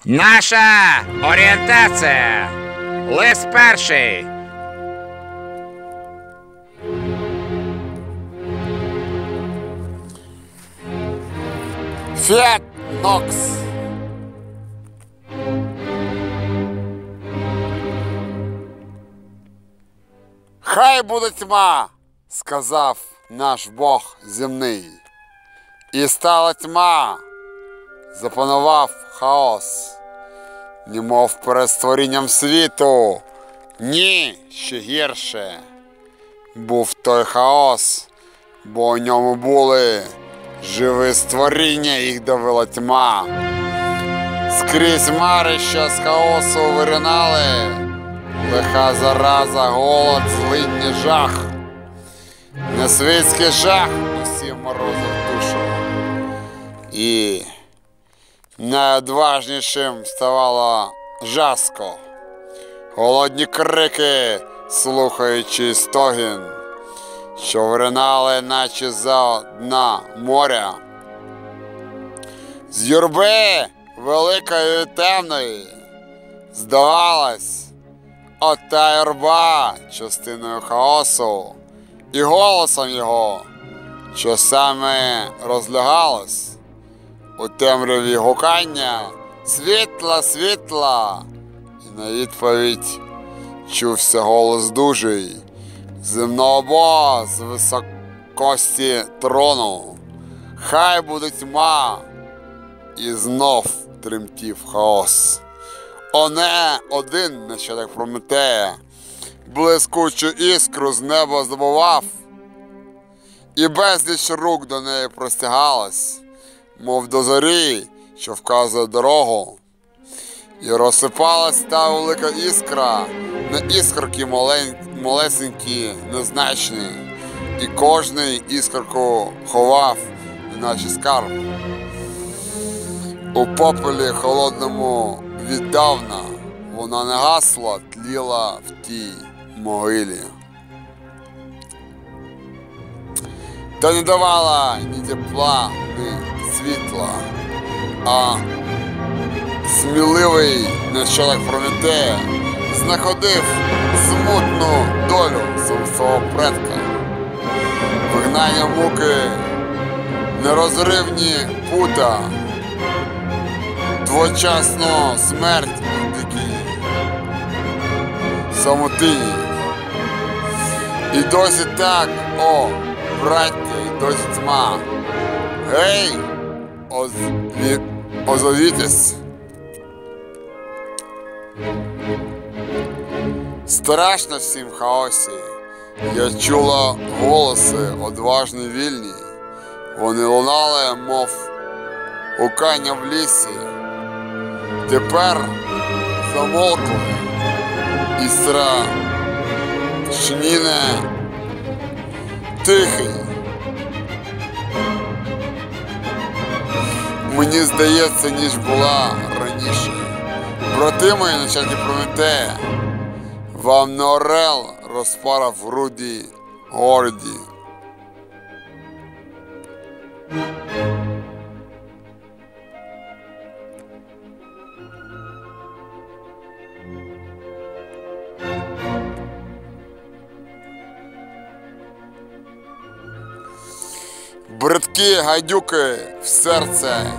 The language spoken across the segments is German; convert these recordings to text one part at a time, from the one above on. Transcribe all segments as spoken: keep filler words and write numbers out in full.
Наша орієнтація. Лист перший. Фіат Нокс. Хай буде тьма, сказав наш Бог земний. І стала тьма, запанував хаос, немов перед створінням світу. Ні, ще гірше. Був той хаос, бо у ньому були живі створіння, їх давила тьма. Скрізь марища з хаосу виринали, лиха зараза, голод, злидні, жах. Несвітський жах усім морозив душу. І найодважнішим ставало жаско. Голодні крики, слухаючи стогін, що виринали, наче за дна моря. З юрби великої і темної, здавалось, ота юрба частиною хаосу, і голосом його часами розлягалось у темряві гукання «Світла, світла!» І на відповідь чувся голос дужий земного Бога з високості трону. Хай буде тьма, і знов тремтів хаос. Оне один нащадок Прометея блискучу іскру з неба здобував, і безліч рук до неї простягалась, мов до зорі, що вказує дорогу. І розсипалась та велика іскра на іскорки малесенькі, незначні, і кожний іскорку ховав, наче скарб. У попелі холодному віддавна вона не гасла, тліла в тій могилі. Та не давала ні тепла, ні світла, а сміливий нащадок Прометея знаходив смутну долю свого предка. Вигнання муки, нерозривні пута, двочасну смерть у дикій самотині. І досі так, о, браття, і досі тьма. Гей, озві... озовітесь. Страшно всім хаосі. Я чула голоси одважні, вільні. Вони лунали, мов гукання в лісі. Тепер замовкли. І страшніне тихий. Мені здається, ніж була раніше. Брати мої, начальники Прометея, вам не орел розпарав в груді горді. Бридкі гадюки в серце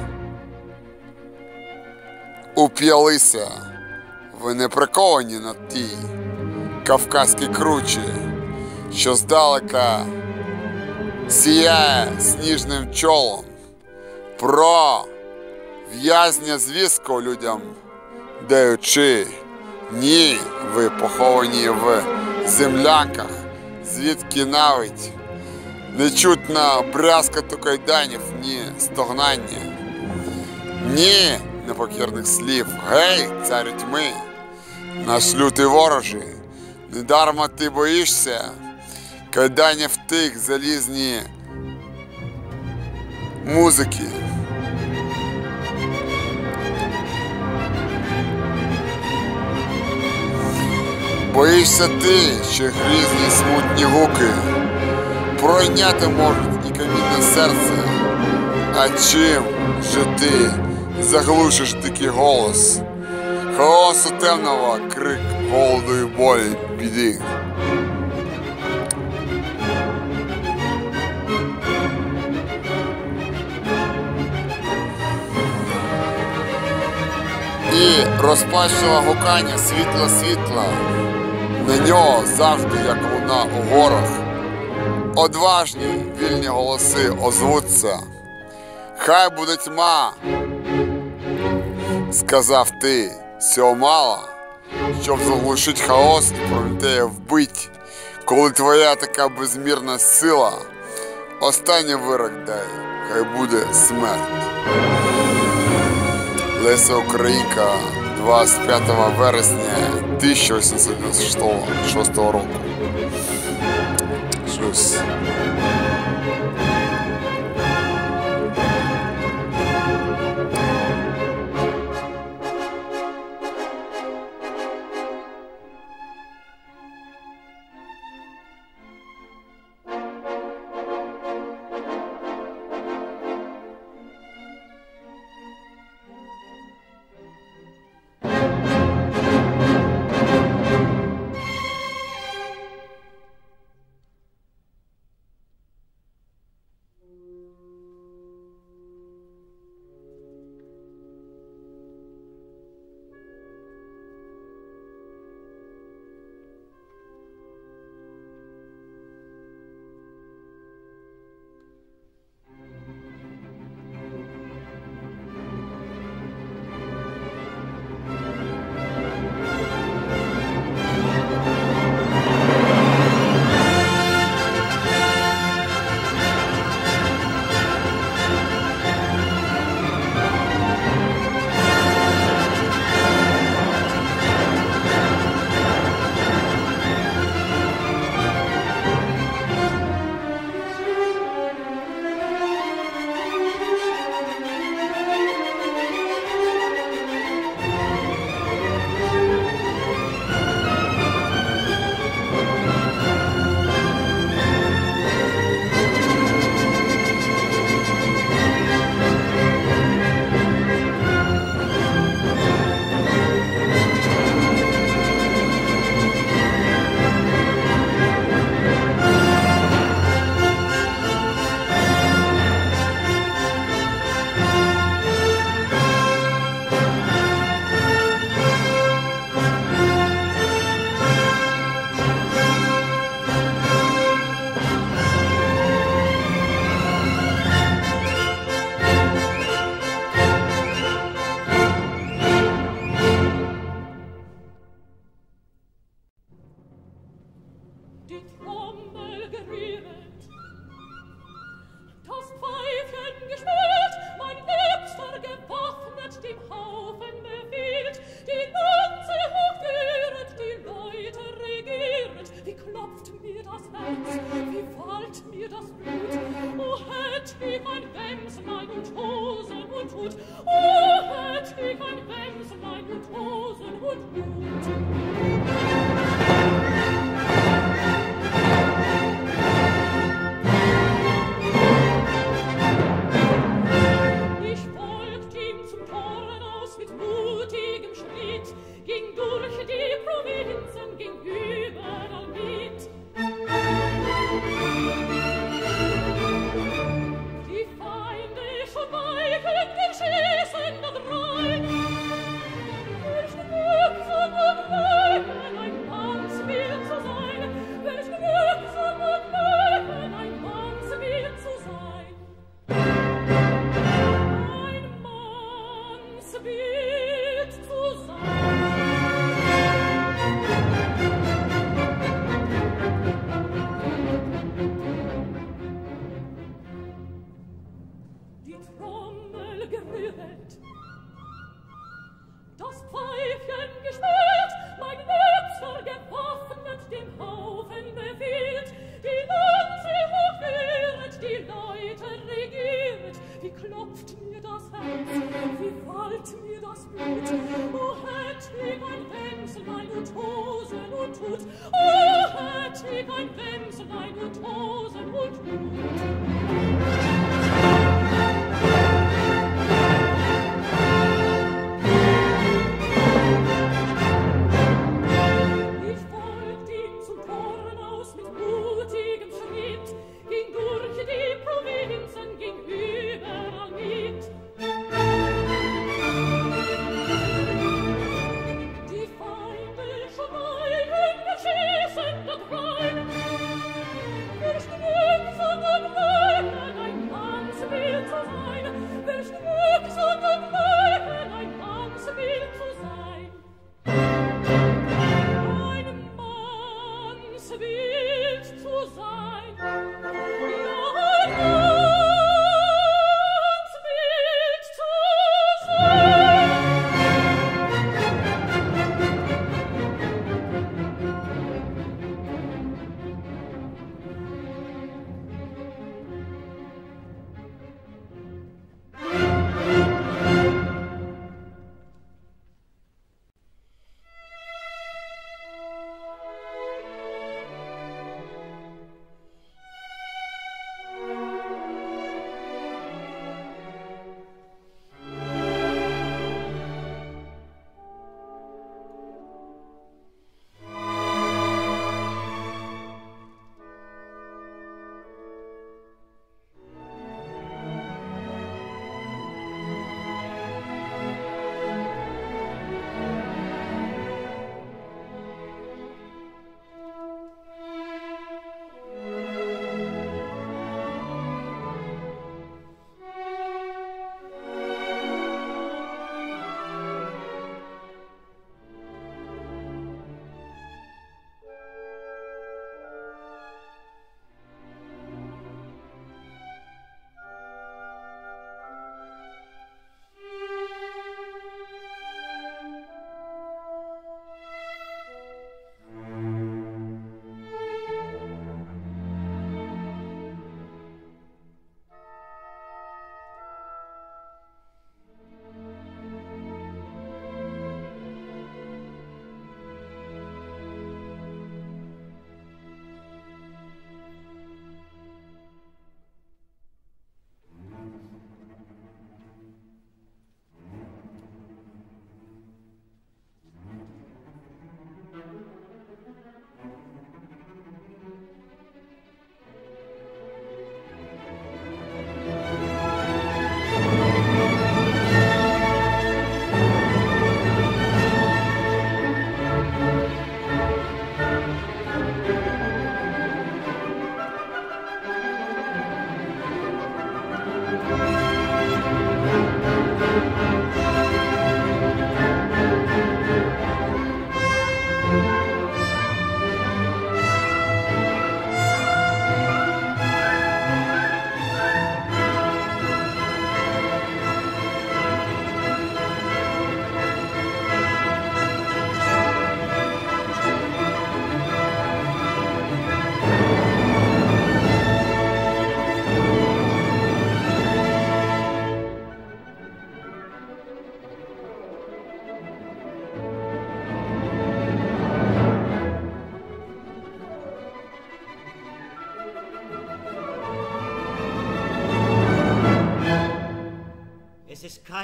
уп'ялися. Ви не приковані на тій кавказькій кручі, що здалека сіяє сніжним чолом. Про в'язня звістку людям даючи. Ні, ви поховані в землянках, звідки навіть не чутно брязкоту кайданів, ні стогнання, ні непокірних слів. Гей, царю тьми, наш лютий ворожий, недарма ти боїшся кайданів тих залізні музики. Боїшся ти, що грізні смутні гуки пройняти можуть і камінне серце. А чим же ти заглушиш дикий голос, хаосу темного, крик голоду і болі, біди. І розпачливе гукання світла-світла, на нього завжди, як луна у горах, одважні вільні голоси озвуться. Хай буде тьма, сказав ти, цього мало, щоб заглушить хаос і Прометея вбить, коли твоя така безмірна сила, останній вирок дай, хай буде смерть. Леся Українка, двадцять п'ятого вересня тисяча вісімсот дев'яносто шостого року. Щось.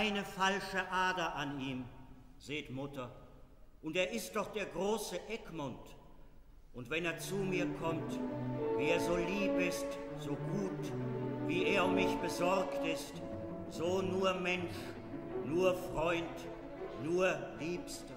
keine falsche Ader an ihm, seht Mutter. Und er ist doch der große Egmont. Und wenn er zu mir kommt, wie er so lieb ist, so gut, wie er um mich besorgt ist, so nur Mensch, nur Freund, nur Liebster.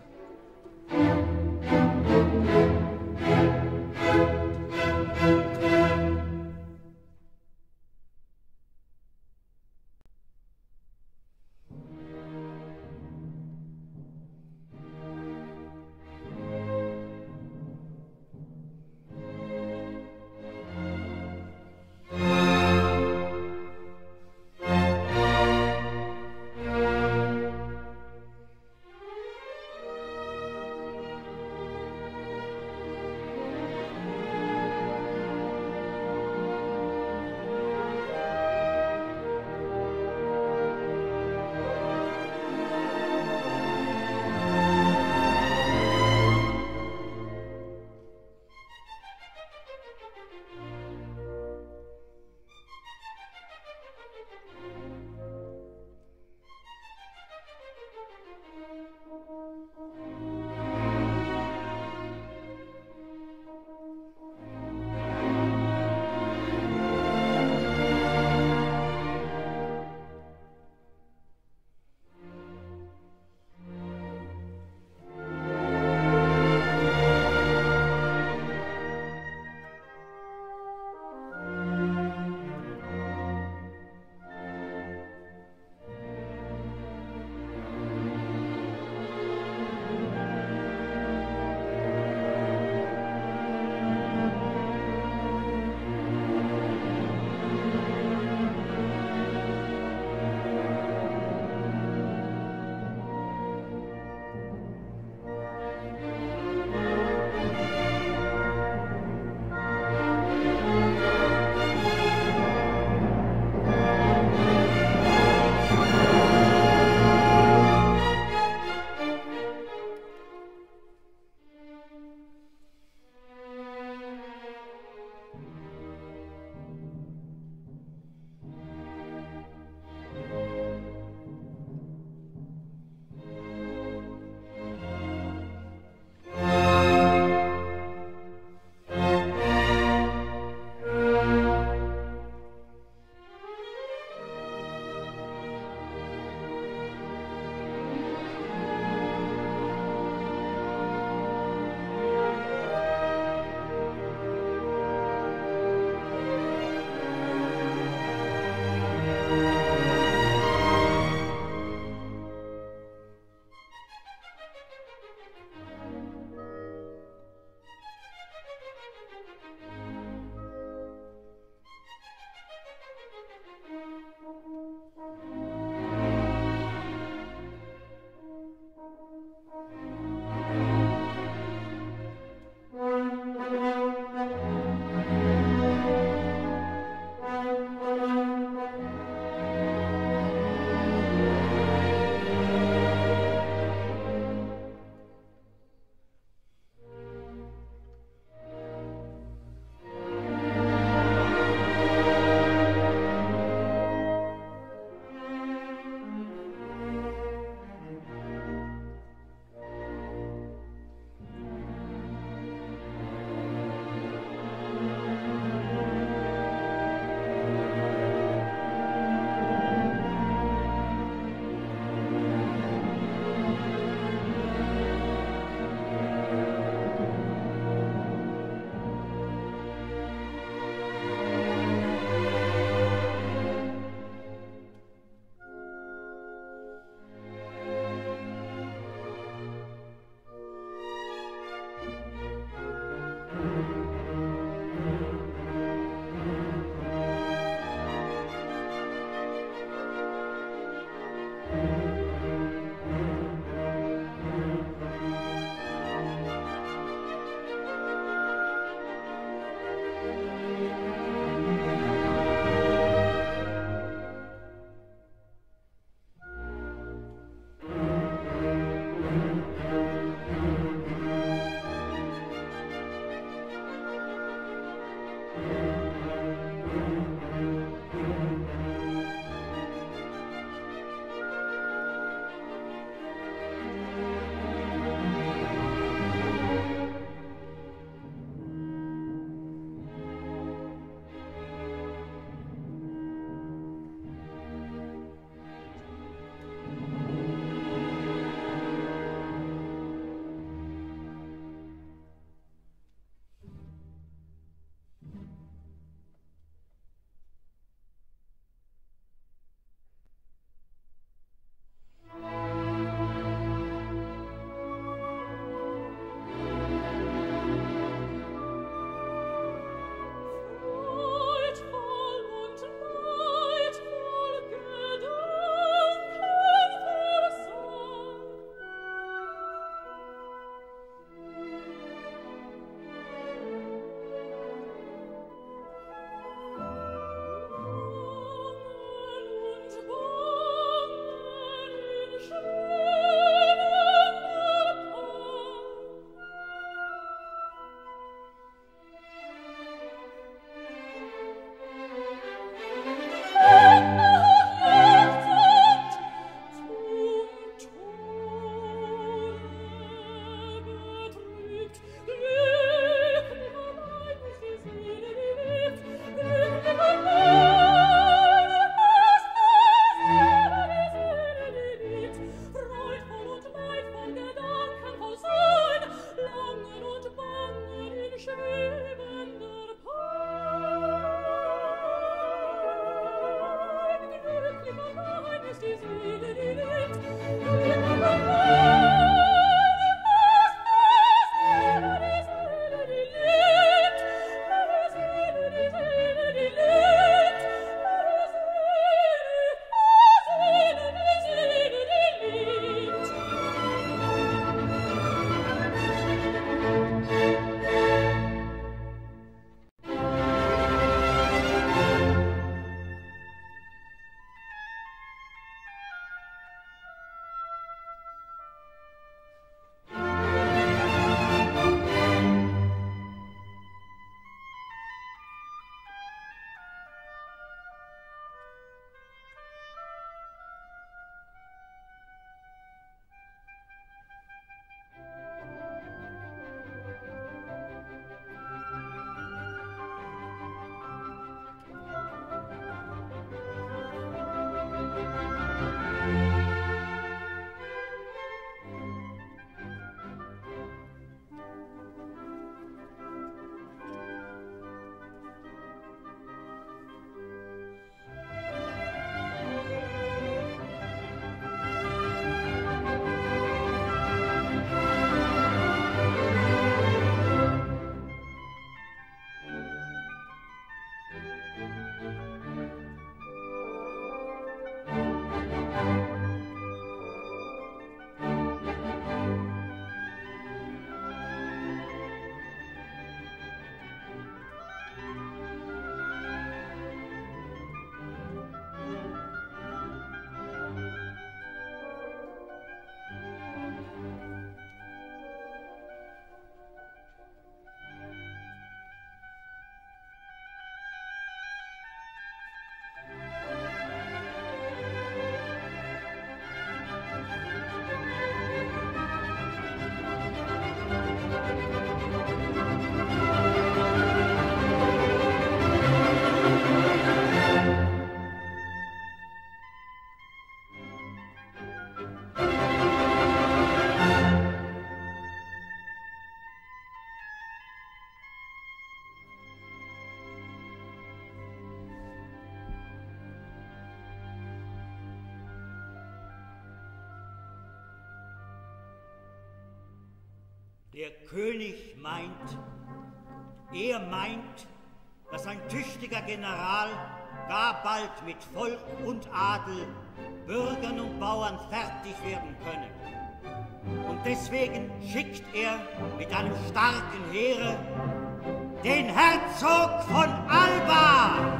Der König meint, er meint, dass ein tüchtiger General gar bald mit Volk und Adel, Bürgern und Bauern fertig werden könne. Und deswegen schickt er mit einem starken Heere den Herzog von Alba!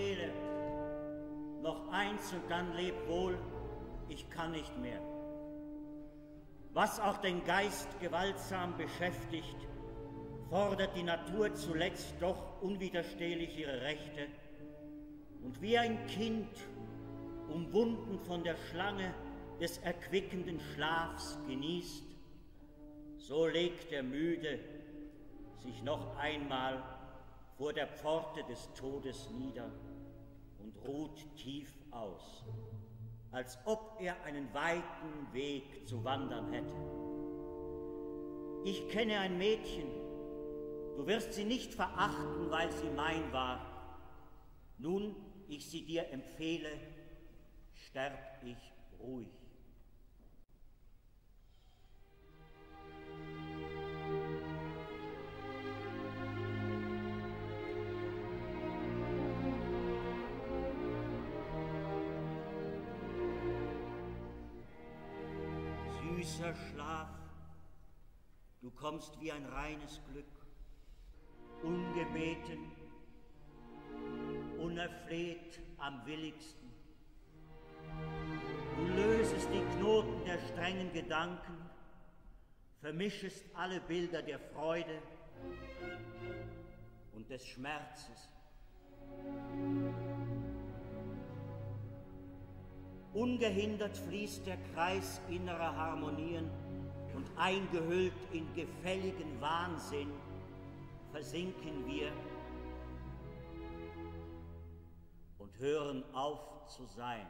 Seele, noch eins und dann leb wohl, ich kann nicht mehr. Was auch den Geist gewaltsam beschäftigt, fordert die Natur zuletzt doch unwiderstehlich ihre Rechte, und wie ein Kind, umwunden von der Schlange des erquickenden Schlafs, genießt, so legt der Müde sich noch einmal vor der Pforte des Todes nieder und ruht tief aus, als ob er einen weiten Weg zu wandern hätte. Ich kenne ein Mädchen, du wirst sie nicht verachten, weil sie mein war. Nun, ich sie dir empfehle, sterb ich ruhig. Süßer Schlaf, du kommst wie ein reines Glück, ungebeten, unerfleht am willigsten. Du lösest die Knoten der strengen Gedanken, vermischest alle Bilder der Freude und des Schmerzes. Ungehindert fließt der Kreis innerer Harmonien und eingehüllt in gefälligen Wahnsinn versinken wir und hören auf zu sein.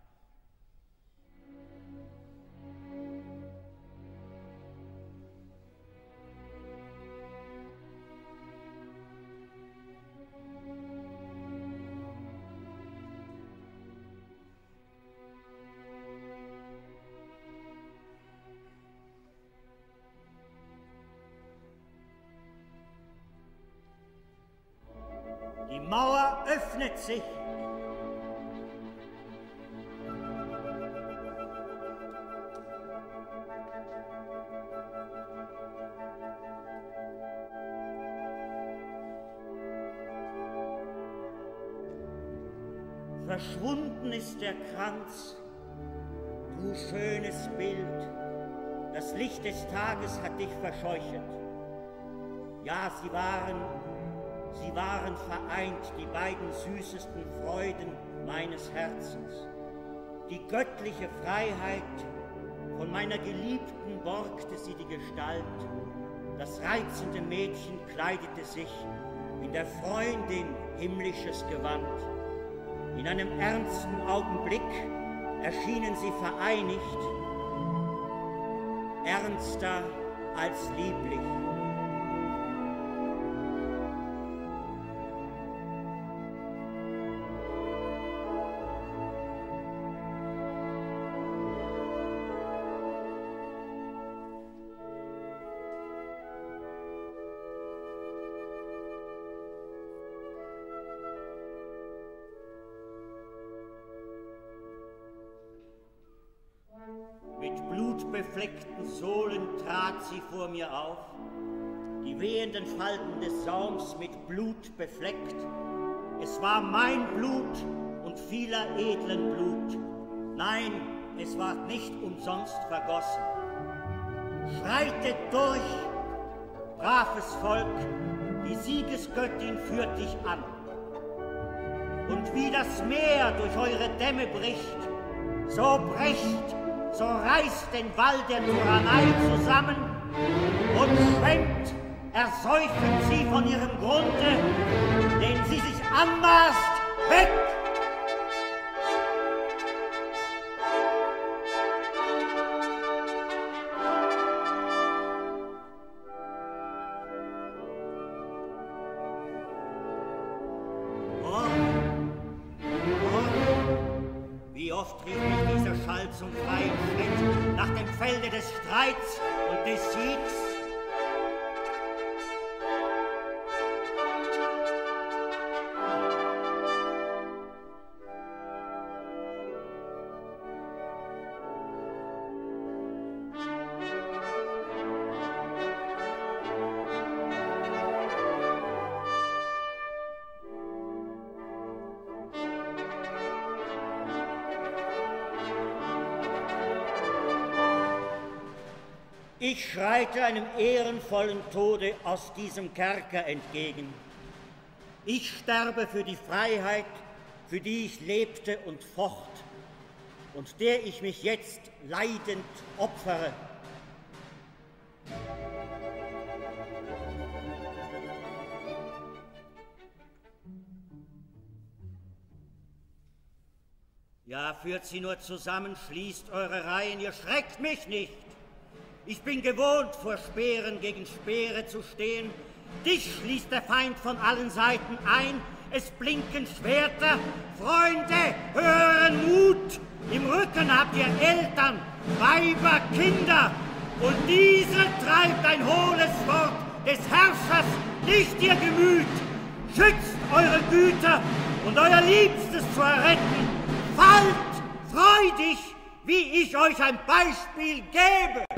Die Mauer öffnet sich. Verschwunden ist der Kranz, du schönes Bild. Das Licht des Tages hat dich verscheuchet. Ja, sie waren Sie waren vereint, die beiden süßesten Freuden meines Herzens. Die göttliche Freiheit, von meiner Geliebten borgte sie die Gestalt. Das reizende Mädchen kleidete sich in der Freundin himmlisches Gewand. In einem ernsten Augenblick erschienen sie vereinigt, ernster als lieblich. Befleckten Sohlen trat sie vor mir auf, die wehenden Falten des Saums mit Blut befleckt. Es war mein Blut und vieler edlen Blut. Nein, es ward nicht umsonst vergossen. Schreitet durch, braves Volk, die Siegesgöttin führt dich an. Und wie das Meer durch eure Dämme bricht, so brecht, so reißt den Wall der Tyrannei zusammen und schwemmt, ersäufen sie von ihrem Grunde, den sie sich anmaßt, weg! Zum freien Schritt nach dem Felde des Streits und des Siegs. Ich schreite einem ehrenvollen Tode aus diesem Kerker entgegen. Ich sterbe für die Freiheit, für die ich lebte und focht und der ich mich jetzt leidend opfere. Ja, führt sie nur zusammen, schließt eure Reihen, ihr schreckt mich nicht. Ich bin gewohnt, vor Speeren gegen Speere zu stehen. Dich schließt der Feind von allen Seiten ein. Es blinken Schwerter. Freunde, hören Mut. Im Rücken habt ihr Eltern, Weiber, Kinder. Und diese treibt ein hohles Wort des Herrschers nicht ihr Gemüt. Schützt eure Güter und euer Liebstes zu erretten. Fallt freudig, wie ich euch ein Beispiel gebe.